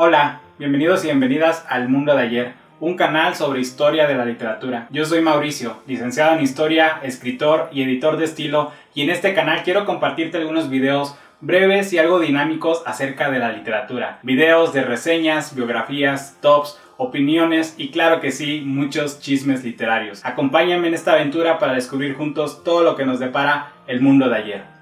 Hola, bienvenidos y bienvenidas al Mundo de Ayer, un canal sobre historia de la literatura. Yo soy Mauricio, licenciado en Historia, escritor y editor de estilo, y en este canal quiero compartirte algunos videos breves y algo dinámicos acerca de la literatura. Videos de reseñas, biografías, tops, opiniones y claro que sí, muchos chismes literarios. Acompáñame en esta aventura para descubrir juntos todo lo que nos depara el mundo de ayer.